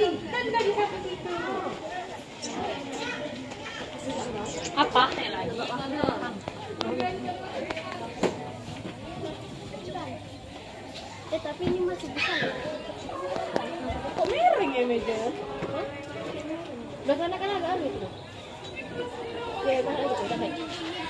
Kan tadi satu situ. Apa? Tapi ini masih bisa. Kok miring ya meja? Udah sana kan agak aneh tuh. Ya, udah aja, udah baik.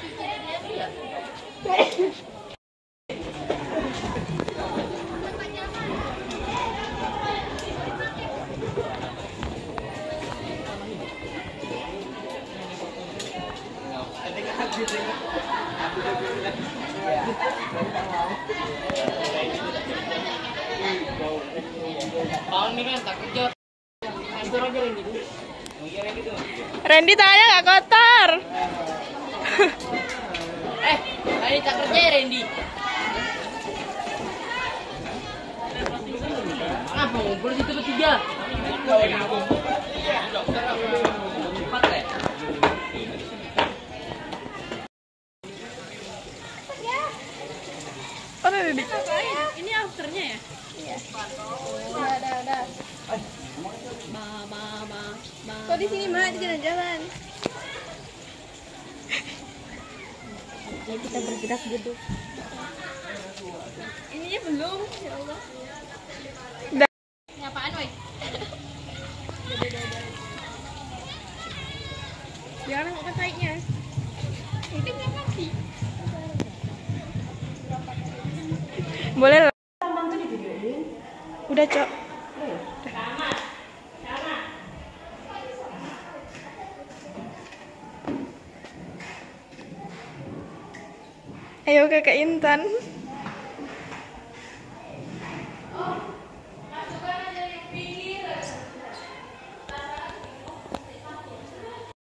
Randy tangannya nggak kotor. Hari tak kerja ya Randy. Apa ngumpul situ bertiga? Empat ya? Oh, Randy. Ini afternya ya? Iya. Udah. Kok di sini mah di jalan-jalan? Ya kita bergerak gitu. Ininya belum, ya Allah. Ini apaan, woi? Jangan angkat kaitnya. Ini nggak mati. Boleh lah. Udah, Cok. Ayo Kakak Intan.